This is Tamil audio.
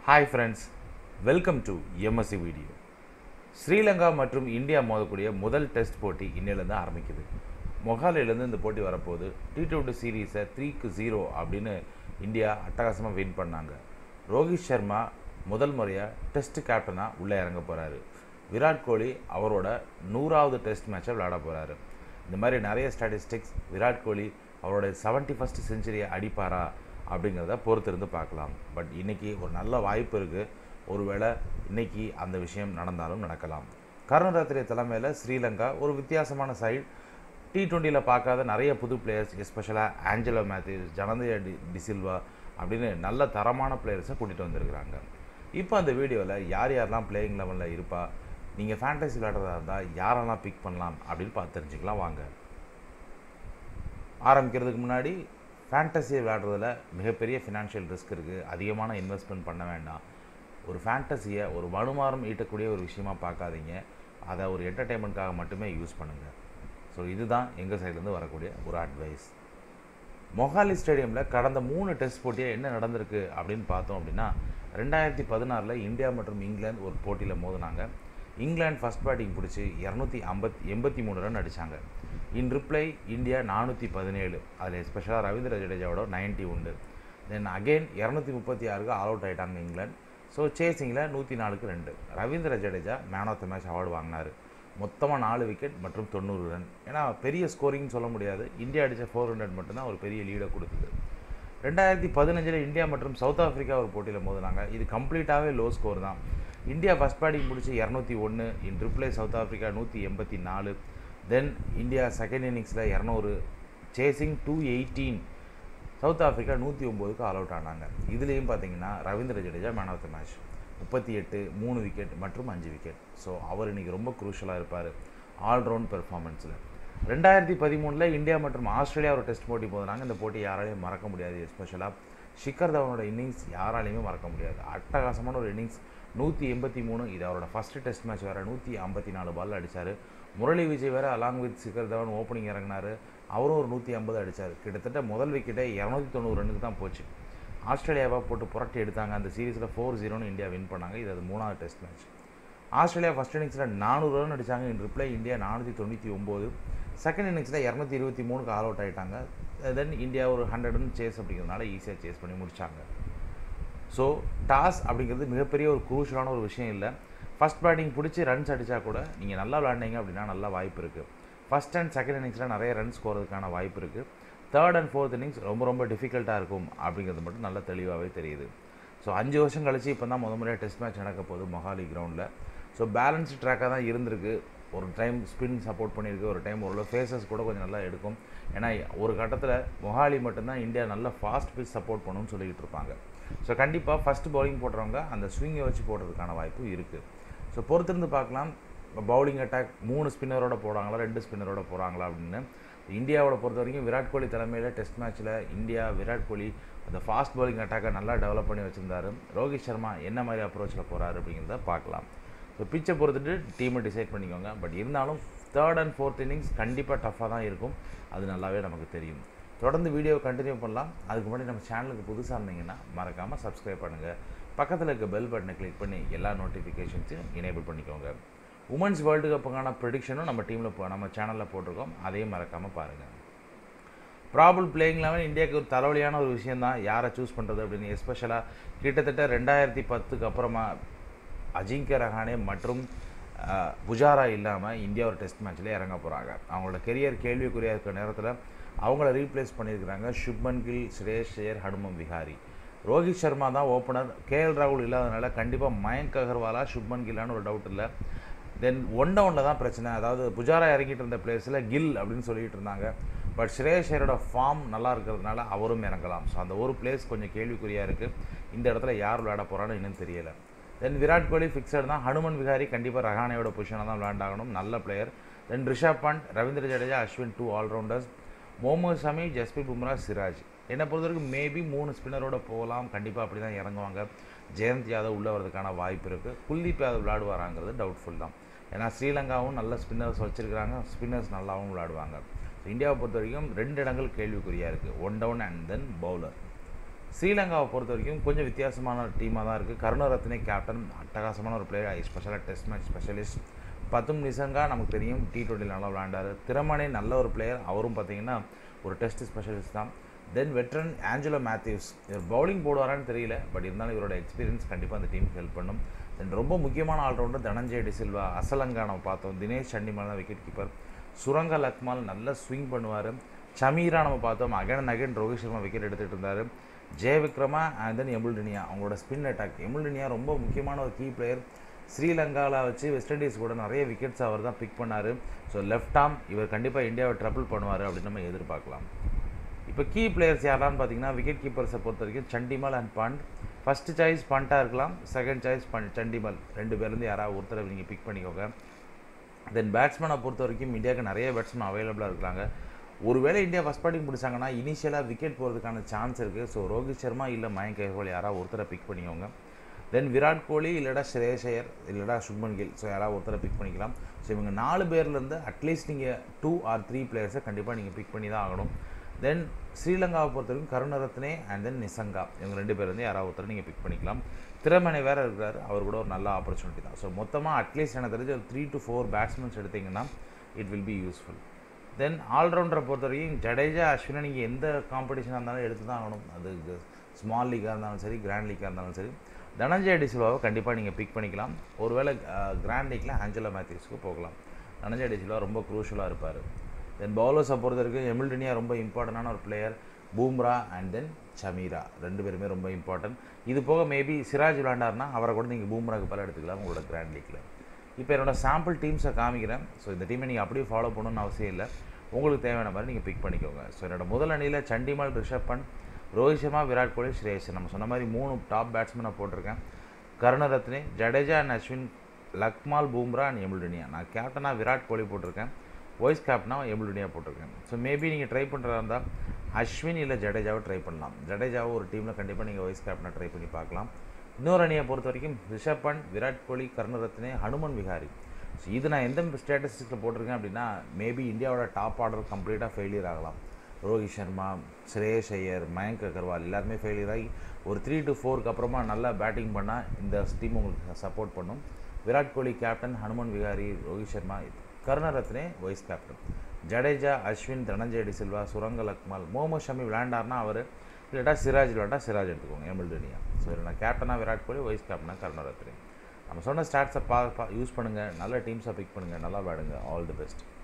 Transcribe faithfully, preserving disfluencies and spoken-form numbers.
Hi friends, welcome to M S C video. Sri Lanka மற்றும் இந்தியா மோதக்கூடிய முதல் டெஸ்ட் போட்டி இன்னிலிருந்து ஆரம்பிக்குது. மொஹாலியிலேருந்து இந்த போட்டி வரப்போகுது. டி டுவெண்ட்டி சீரீஸை த்ரீக்கு ஜீரோ அப்படின்னு இந்தியா அட்டகாசமாக வின் பண்ணாங்க. ரோஹித் சர்மா முதல் முறையாக டெஸ்ட் கேப்டனாக உள்ளே இறங்க போகிறாரு. விராட் கோலி அவரோட நூறாவது டெஸ்ட் மேட்சை விளையாட போகிறாரு. இந்த மாதிரி நிறைய ஸ்டாட்டிஸ்டிக்ஸ் விராட் கோலி அவரோட செவன்ட்டி ஃபஸ்ட் செஞ்சுரியை அடிப்பாரா அப்படிங்கிறத பொறுத்திருந்து பார்க்கலாம். பட் இன்றைக்கி ஒரு நல்ல வாய்ப்பு இருக்குது. ஒருவேளை இன்றைக்கி அந்த விஷயம் நடந்தாலும் நடக்கலாம். கருணரத்னே தலைமையில் ஸ்ரீலங்கா ஒரு வித்தியாசமான சைடு. டி டுவெண்ட்டியில் பார்க்காத நிறைய புது பிளேயர்ஸ், எஸ்பெஷலாக ஆஞ்சலோ மேத்யூஸ், ஜனதயா டி டிசில்வா அப்படின்னு நல்ல தரமான பிளேயர்ஸை கூட்டிகிட்டு வந்திருக்கிறாங்க. இப்போ அந்த வீடியோவில் யார் யாரெல்லாம் பிளேயிங் லெவலில் இருப்பா, நீங்கள் ஃபேண்டசி விளையாடுறதா இருந்தால் யாரெல்லாம் பிக் பண்ணலாம் அப்படின்னு பார்த்து தெரிஞ்சுக்கலாம். வாங்க ஆரம்பிக்கிறதுக்கு முன்னாடி, ஃபேண்டசி விளையாடுறதுல மிகப்பெரிய ஃபினான்ஷியல் ரிஸ்க் இருக்குது. அதிகமான இன்வெஸ்ட்மெண்ட் பண்ண வேண்டாம். ஒரு ஃபேண்டசியை ஒரு வருமானம் ஈட்டக்கூடிய ஒரு விஷயமாக பார்க்காதீங்க. அதை ஒரு என்டர்டெயின்மெண்ட்காக மட்டுமே யூஸ் பண்ணுங்கள். ஸோ இதுதான் எங்கள் சைட்லேருந்து வரக்கூடிய ஒரு அட்வைஸ். மொஹாலி ஸ்டேடியமில் கடந்த மூணு டெஸ்ட் போட்டியாக என்ன நடந்திருக்கு அப்படின்னு பார்த்தோம் அப்படின்னா, ரெண்டாயிரத்தி பதினாறில் இந்தியா மற்றும் இங்கிலாந்து ஒரு போட்டியில் மோதினாங்க. இங்கிலாந்து ஃபஸ்ட் பேட்டிங் பிடிச்சி இரநூத்தி ஐம்பத் எண்பத்தி மூணு ரன் அடித்தாங்க. இன் ரிப்ளை இந்தியா நானூற்றி பதினேழு, அதில் எஸ்பெஷலாக ரவீந்திர ஜடேஜாவோட நைன்ட்டி உண்டு. தென் அகெயின் இரநூத்தி முப்பத்தி ஆறுக்கு ஆல் அவுட் ஆகிட்டாங்க இங்கிலாந்து. ஸோ சேசிங்கில் நூற்றி நாலுக்கு ரெண்டு. Ravindra Jadeja man of the match award வாங்கினார். மொத்தமாக நாலு விக்கெட் மற்றும் தொண்ணூறு ரன். ஏன்னா பெரிய ஸ்கோரிங்னு சொல்ல முடியாது. இந்தியா அடித்த ஃபோர் ஹண்ட்ரட் மட்டும்தான் ஒரு பெரிய லீடை கொடுத்தது. ரெண்டாயிரத்தி பதினஞ்சில் இந்தியா மற்றும் சவுத் ஆஃப்ரிக்கா ஒரு போட்டியில் மோதினாங்க. இது கம்ப்ளீட்டாகவே லோ ஸ்கோர் தான். இந்தியா ஃபஸ்ட் பேட்டிங் முடிச்சு இரநூத்தி ஒன்று, இன் ரிப்ளை சவுத் ஆஃப்ரிக்கா நூற்றி எண்பத்தி நாலு. தென் இந்தியா செகண்ட் இன்னிங்ஸில் இரநூறு, chasing two eighteen. South Africa நூற்றி ஒம்போதுக்கு ஆல் அவுட் ஆனாங்க. இதுலேயும் பார்த்தீங்கன்னா Ravindra Jadeja man of the match, முப்பத்தி எட்டு, மூணு விக்கெட் மற்றும் அஞ்சு விக்கெட். ஸோ அவர் இன்றைக்கி ரொம்ப குரூஷலாக இருப்பார் ஆல்ரவுண்ட் பெர்ஃபார்மன்ஸில். ரெண்டாயிரத்தி பதிமூணில் இந்தியா மற்றும் ஆஸ்திரேலியா ஒரு டெஸ்ட் போட்டி போதுனாங்க. இந்த போட்டி யாராலையும் மறக்க முடியாது. எஸ்பெஷலாக ஷிக்கர் தவனோட இன்னிங்ஸ் யாராலையுமே மறக்க முடியாது. அட்டகாசமான ஒரு இன்னிங்ஸ், நூற்றி எண்பத்தி மூணு. இது அவரோட ஃபஸ்ட்டு டெஸ்ட் மேட்ச் வேறு. நூற்றி ஐம்பத்தி நாலு பால் அடித்தார். முரளி விஜய் வேறு along with Shikhar Dhawan opening இறங்கினார். அவரும் ஒரு நூற்றி ஐம்பது அடித்தார். கிட்டத்தட்ட முதல் விக்கெட்டே இரநூத்தி தொண்ணூறு ரன்னுக்கு தான் போச்சு. ஆஸ்திரேலியாவை போட்டு புரட்டி எடுத்தாங்க. அந்த சீரீஸில் ஃபோர் ஜீரோன்னு இந்தியா வின் பண்ணாங்க. இது அது மூணாவது டெஸ்ட் மேட்ச். ஆஸ்திரேலியா ஃபஸ்ட் இன்னிங்ஸில் நானூறு ரன் அடித்தாங்க. இன் ரிப்ளை இந்தியா நானூற்றி தொண்ணூற்றி ஒம்பது. செகண்ட் இன்னிங்ஸில் இரநூத்தி இருபத்தி மூணுக்கு ஆல் அவுட் ஆகிட்டாங்க. தென் இந்தியா ஒரு ஹண்ட்ரட் ரன் சேஸ் அப்படிங்கிறதுனால ஈஸியாக சேஸ் பண்ணி முடித்தாங்க. ஸோ டாஸ் அப்படிங்கிறது மிகப்பெரிய ஒரு குரூஷலான ஒரு விஷயம் இல்லை. ஃபஸ்ட் பேட்டிங் பிடிச்சி ரன்ஸ் அடித்தா கூட நீங்கள் நல்லா விளையாண்டிங்க அப்படின்னா நல்ல வாய்ப்பு இருக்குது. ஃபஸ்ட் அண்ட் செகண்ட் இன்னிங்ஸில் நிறைய ரன்ஸ் ஸ்கோறதுக்கான வாய்ப்பு இருக்குது. தேர்ட் அண்ட் ஃபோர்த் இன்னிங்ஸ் ரொம்ப ரொம்ப டிஃபிகல்ட்டாக இருக்கும் அப்படிங்கிறது மட்டும் நல்லா தெளிவாகவே தெரியுது. ஸோ அஞ்சு வருஷம் கழிச்சு இப்போ தான் முத முறையாக டெஸ்ட் மேட்ச் நடக்க போகுது மொஹாலி கிரவுண்டில். ஸோ பேலன்ஸ்டு ட்ராக்காக தான் இருந்திருக்கு. ஒரு டைம் ஸ்பின் சப்போர்ட் பண்ணியிருக்கு, ஒரு டைம் ஓரளவு ஃபேஸஸ் கூட கொஞ்சம் நல்லா எடுக்கும். ஏன்னா ஒரு கட்டத்தில் மொஹாலி மட்டும்தான் இந்தியா நல்ல ஃபாஸ்ட் பிச் சப்போர்ட் பண்ணணும்னு சொல்லிக்கிட்டு இருப்பாங்க. ஸோ கண்டிப்பாக ஃபஸ்ட்டு பவுலிங் போடுறவங்க அந்த ஸ்விங்கை வச்சு போடுறதுக்கான வாய்ப்பு இருக்குது. ஸோ பொறுத்திருந்து பார்க்கலாம். பவுலிங் அட்டாக் மூணு ஸ்பின்னரோட போடுறாங்களா, ரெண்டு ஸ்பின்னரோட போகிறாங்களா அப்படின்னு. இந்தியாவோட பொறுத்த வரைக்கும் விராட் கோலி தலைமையில் டெஸ்ட் மேட்ச்சில் இந்தியா விராட் கோலி அந்த ஃபாஸ்ட் பவுலிங் அட்டாக்கை நல்லா டெவலப் பண்ணி வச்சுருந்தார். ரோஹித் சர்மா என்ன மாதிரி அப்ரோச்சில் போகிறாரு அப்படிங்கிறத பார்க்கலாம். ஸோ பிச்சை பொறுத்துட்டு டீமை டிசைட் பண்ணிக்கோங்க. பட் இருந்தாலும் தேர்ட் அண்ட் ஃபோர்த் இன்னிங்ஸ் கண்டிப்பாக டஃப்பாக தான் இருக்கும். அது நல்லாவே நமக்கு தெரியும். தொடர்ந்து வீடியோவை கண்டினியூ பண்ணலாம். அதுக்கு முன்னாடி நம்ம சேனலுக்கு புதுசாக இருந்தீங்கன்னா மறக்காமல் சப்ஸ்கிரைப் பண்ணுங்கள். பக்கத்தில் இருக்க பெல் பட்டனை கிளிக் பண்ணி எல்லா நோட்டிஃபிகேஷன்ஸையும் எனேபிள் பண்ணிக்கோங்க. உமன்ஸ் வேர்ல்டு கப்புக்கான ப்ரெடிக்ஷனும் நம்ம டீமில் நம்ம சேனலில் போட்டிருக்கோம். அதையும் மறக்காமல் பாருங்கள். ப்ராபல் பிளேயிங் லெவன் இந்தியாவுக்கு ஒரு தலைவலியான ஒரு விஷயம் தான் யாரை சூஸ் பண்ணுறது அப்படின்னு. எஸ்பெஷலாக கிட்டத்தட்ட ரெண்டாயிரத்தி பத்துக்கு அப்புறமா அஜிங்கிய ரஹானே மற்றும் புஜாரா இல்லாமல் இந்தியா ஒரு டெஸ்ட் மேட்ச்சில் இறங்க போகிறாங்க. அவங்களோட கெரியர் கேள்விக்குறியாக இருக்கிற நேரத்தில் அவங்கள ரீப்ளேஸ் பண்ணியிருக்கிறாங்க. சுப்மன் கில், ஸ்ரேயஸ் ஐயர், ஹனுமன் விஹாரி. ரோஹித் சர்மா தான் ஓப்பனர். கேஎல் ராகுல் இல்லாதனால கண்டிப்பாக மயங்க் அகர்வாலா, சுப்மன் கில்லான்னு ஒரு டவுட் இல்லை. தென் ஒன் டவுனில் தான் பிரச்சனை. அதாவது புஜாரா இறங்கிட்டு இருந்த பிளேஸில் கில் அப்படின்னு சொல்லிட்டு இருந்தாங்க. பட் ஸ்ரேயஸ் ஐயரோட ஃபார்ம் நல்லா இருக்கிறதுனால அவரும் இறங்கலாம். ஸோ அந்த ஒரு பிளேஸ் கொஞ்சம் கேள்விக்குறியாக இருக்குது. இந்த இடத்துல யார் விளையாட போகிறான்னு இன்னும் தெரியலை. தென் விராட் கோலி ஃபிக்ஸட் தான். ஹனுமன் விஹாரி கண்டிப்பாக ரஹானேயோட பொசிஷனாக தான் விளையாண்டாகணும். நல்ல player. Then Rishabh Pant, Ravindra Jadeja, Ashwin two all-rounders. Mohammed Shami, Jasprit Bumrah, Siraj. என்னை பொறுத்த வரைக்கும் மேபி மூணு ஸ்பின்னரோட போகலாம். கண்டிப்பாக அப்படி தான் இறங்குவாங்க. ஜெயந்த் யாதவ் உள்ளே வரதுக்கான வாய்ப்பு இருக்குது. குல்தீப் யாதவ் விளையாடுவாராங்கிறது டவுட்ஃபுல் தான். ஏன்னா ஸ்ரீலங்காவும் நல்ல ஸ்பின்னர்ஸ் வச்சுருக்கிறாங்க. ஸ்பின்னர்ஸ் நல்லாவும் விளையாடுவாங்க. இந்தியாவை பொறுத்த வரைக்கும் ரெண்டு இடங்கள் கேள்விக்குறியாக இருக்குது. One down and then bowler. ஸ்ரீலங்காவை பொறுத்த வரைக்கும் கொஞ்சம் வித்தியாசமான டீமாக தான் இருக்குது. கருணரத்னே கேப்டன், அட்டகாசமான ஒரு பிளேயர், ஸ்பெஷலாக டெஸ்ட் மேட்ச் ஸ்பெஷலிஸ்ட். பத்தும் நிசங்கா நமக்கு தெரியும், டி டுவெண்ட்டியில் நல்லா விளையாண்டார். திறமனே நல்ல ஒரு பிளேயர், அவரும் பார்த்தீங்கன்னா ஒரு டெஸ்ட் ஸ்பெஷலிஸ்ட் தான். தென் வெட்ரன் ஆஞ்சலோ மேத்யூஸ், இவர் பவுலிங் போடுவாரான்னு தெரியல, பட் இருந்தாலும் இவரோட எக்ஸ்பீரியன்ஸ் கண்டிப்பாக அந்த டீமுக்கு ஹெல்ப் பண்ணும். தென் ரொம்ப முக்கியமான ஆல்ரவுண்டர் தனஞ்சய டிசில்வா, அசலங்கா நம்ம பார்த்தோம். தினேஷ் சண்டிமால் தான் விக்கெட் கீப்பர். சுரங்க லக்மால் நல்ல ஸ்விங் பண்ணுவார். சமீரா நம்ம பார்த்தோம், again and again Rohit Sharma wicket எடுத்துகிட்டு இருந்தார். ஜெயவிக்ரமா அண்ட் தென் எமுல்டினியா, அவங்களோட ஸ்பின் அட்டாக். எமுல்டினியா ரொம்ப முக்கியமான ஒரு கீ பிளேயர். ஸ்ரீலங்காவில் வச்சு வெஸ்ட் இண்டீஸ் கூட நிறைய விக்கெட்ஸ் அவர் தான் பிக் பண்ணார். ஸோ லெஃப்ட் ஆர்ம் இவர் கண்டிப்பாக இந்தியாவை ட்ரபிள் பண்ணுவார் அப்படின்னு நம்ம எதிர்பார்க்கலாம். இப்போ கீ பிளேயர்ஸ் யாரான்னு பார்த்தீங்கன்னா, விக்கெட் கீப்பர்ஸை பொறுத்த வரைக்கும் Chandimal and Pant. First choice பண்ட்டாக இருக்கலாம், செகண்ட் சாய்ஸ் பண்ட் சண்டிமல், ரெண்டு பேர்லேருந்து யாராவது ஒருத்தரை நீங்கள் பிக் பண்ணிக்கோங்க. தென் பேட்ஸ்மேனை பொறுத்த வரைக்கும் இந்தியாவுக்கு நிறைய பேட்ஸ்மேன் அவைலபிளாக இருக்கிறாங்க. ஒருவேளை இந்தியா ஃபஸ்ட் பேட்டிங் பிடிச்சாங்கன்னா இனிஷியலாக விக்கெட் போகிறதுக்கான சான்ஸ் இருக்குது. ஸோ ரோஹித் சர்மா இல்லை மயங்க் அகர்வால் யாராவது ஒருத்தரை பிக் பண்ணிக்கோங்க. தென் விராட் கோலி இல்லைடா ஸ்ரேயஸ் ஐயர் இல்லைடா சுப்மன் கில், ஸோ யாராவது ஒருத்தரை பிக் பண்ணிக்கலாம். ஸோ இவங்க நாலு பேர்லேருந்து அட்லீஸ்ட் நீங்கள் டூ ஆர் த்ரீ பிளேயர்ஸை கண்டிப்பாக நீங்கள் பிக் பண்ணி தான் ஆகணும். தென் ஸ்ரீலங்காவை பொறுத்த வரைக்கும் கருணரத்னே அண்ட் தென் நிசங்கா, இவங்க ரெண்டு பேர் வந்து யாராவது ஒருத்தர் நீங்கள் பிக் பண்ணிக்கலாம். திறமனை வேறு இருக்கிறார், அவர் கூட ஒரு நல்ல ஆப்பர்ச்சுனிட்டி தான். ஸோ மொத்தமாக அட்லீஸ்ட் எனக்கு தெரிஞ்சு ஒரு த்ரீ டு ஃபோர் பேட்ஸ்மேன்ஸ் எடுத்திங்கன்னா it will be useful. Then ஆல்ரவுண்டரை பொறுத்த வரைக்கும் ஜடேஜா அஸ்வினை நீங்கள் எந்த காம்படிஷனாக இருந்தாலும் எடுத்து தான் ஆகணும். அது ஸ்மால் லீக்காக இருந்தாலும் சரி, கிராண்ட் லீக்காக இருந்தாலும் சரி. தனஞ்சய டிசில்வாவை கண்டிப்பாக நீங்கள் பிக் பண்ணிக்கலாம். ஒருவேளை கிராண்ட் லீக்கில் ஆஞ்சலோ மேத்யூஸ்க்கு போகலாம். தனஞ்சய டிசில்வா ரொம்ப க்ரூஷலாக இருப்பார். தென் பவுலர்ஸை பொறுத்த வரைக்கும் எமில்டினியா ரொம்ப இம்பார்ட்டண்டான ஒரு player. Bumrah and then Chameera ரெண்டு பேருமே ரொம்ப இம்பார்ட்டன்ட். இது போக மேபி சிராஜ் விளாண்டார்னா அவரை கூட நீங்கள் பூம்ராக்கு பல எடுத்துக்கலாம் உங்களோட கிராண்ட் லீக்கில். இப்போ என்னோட சாம்பிள் டீம்ஸை காமிக்கிறேன். ஸோ இந்த டீமை நீங்கள் அப்படியே ஃபாலோ பண்ணணும்னு அவசியம் இல்லை, உங்களுக்கு தேவையான மாதிரி நீங்கள் பிக் பண்ணிக்கோங்க. ஸோ என்னோட முதல் அணியில் சண்டிமால், ரிஷப் பண்ட், ரோஹித் சர்மா, விராட் கோலி, ஸ்ரேயஸ். நம்ம சொன்ன மாதிரி மூணு டாப் பேட்ஸ்மேனை போட்டிருக்கேன். Karunaratne, Jadeja and Ashwin, Lakmal, Bumrah and Embuldeniya. நான் கேப்டனாக விராட் கோலி போட்டிருக்கேன், வைஸ் கேப்டனாக எமுல்டினியா போட்டிருக்கேன். ஸோ மேபி நீங்கள் ட்ரை பண்ணுறதா இருந்தால் அஸ்வின் இல்லை ஜடேஜாவை ட்ரை பண்ணலாம். ஜடேஜாவை ஒரு டீமில் கண்டிப்பாக நீங்கள் வைஸ் கேப்டனாக ட்ரை பண்ணி பார்க்கலாம். இன்னொரு அணியை பொறுத்த வரைக்கும் ரிஷப் பண்ட், விராட் கோலி, கருணரத்னே, ஹனுமன் விஹாரி. ஸோ இது நான் எந்த ஸ்டேட்டஸ்டிக்ஸில் போட்டிருக்கேன் அப்படின்னா, மேபி இந்தியாவோட டாப் ஆர்டர் கம்ப்ளீட்டாக ஃபெயிலியர் ஆகலாம். ரோஹித் சர்மா, ஸ்ரேயஸ் ஐயர், மயங்க் அகர்வால் எல்லாருமே ஃபெயிலியர் ஆகி ஒரு த்ரீ டு ஃபோருக்கு அப்புறமா நல்லா பேட்டிங் பண்ணால் இந்த டீம் உங்களுக்கு சப்போர்ட் பண்ணும். Virat Kohli captain, Hanuma Vihari, Rohit Sharma, Karunaratne vice captain, Jadeja, Ashwin, Dhananjaya de Silva, Suranga Lakmal, Mohammed Shami விளையாண்டார்னா அவர், இல்லாட்டா சிராஜ் விளையாண்டா சிராஜ் எடுத்துக்கோங்க, எமுல்டினியா. ஸோ இதில் நான் கேப்டனாக விராட் கோலி, வைஸ் கேப்டனாக கருணரத்னே. நம்ம சொன்ன ஸ்டாட்ஸை பா பா யூஸ் பண்ணுங்கள், நல்ல டீம்ஸை பிக் பண்ணுங்கள், நல்லா விளையாடுங்க. All the best.